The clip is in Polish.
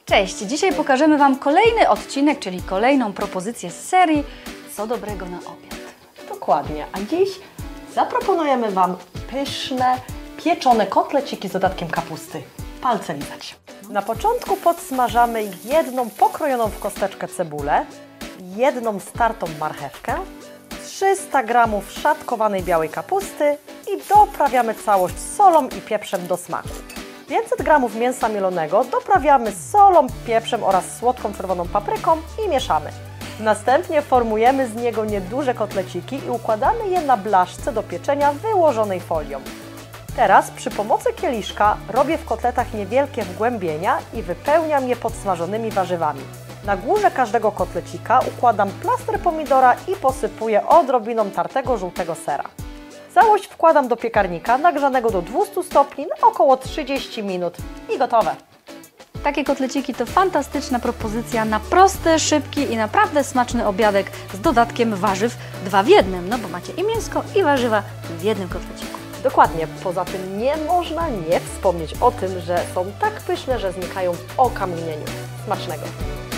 Cześć! Dzisiaj pokażemy Wam kolejny odcinek, czyli kolejną propozycję z serii Co dobrego na obiad. Dokładnie, a dziś zaproponujemy Wam pyszne, pieczone kotleciki z dodatkiem kapusty. Palce lizać. Na początku podsmażamy jedną pokrojoną w kosteczkę cebulę, jedną startą marchewkę, 300 g szatkowanej białej kapusty i doprawiamy całość solą i pieprzem do smaku. 500 g mięsa mielonego doprawiamy solą, pieprzem oraz słodką czerwoną papryką i mieszamy. Następnie formujemy z niego nieduże kotleciki i układamy je na blaszce do pieczenia wyłożonej folią. Teraz przy pomocy kieliszka robię w kotletach niewielkie wgłębienia i wypełniam je podsmażonymi warzywami. Na górze każdego kotlecika układam plaster pomidora i posypuję odrobiną tartego żółtego sera. Całość wkładam do piekarnika nagrzanego do 200 stopni na około 30 minut i gotowe. Takie kotleciki to fantastyczna propozycja na prosty, szybki i naprawdę smaczny obiadek z dodatkiem warzyw 2 w 1, no bo macie i mięsko, i warzywa w jednym kotleciku. Dokładnie, poza tym nie można nie wspomnieć o tym, że są tak pyszne, że znikają w okamgnieniu. Smacznego!